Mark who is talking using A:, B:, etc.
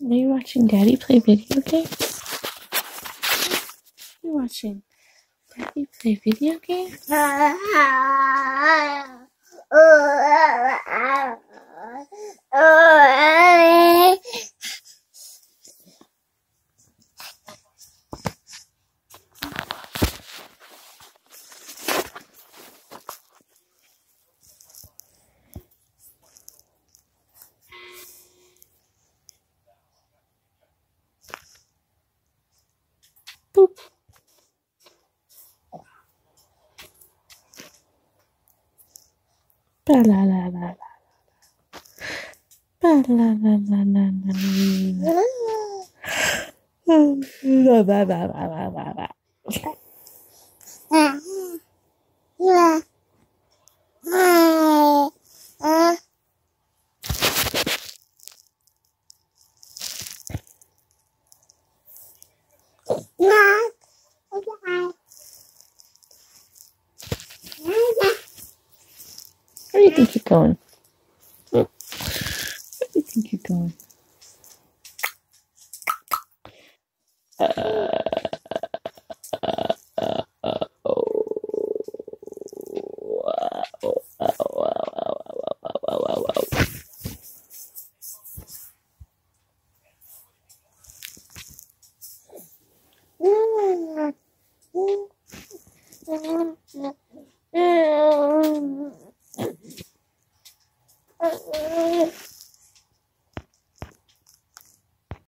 A: Are you watching Daddy play video games? You're watching Daddy play video games? Boop. Ba la la la la. Ba la la la la la. Ba ba ba ba ba ba ba. Where do you think you're going? Where do you think you're going?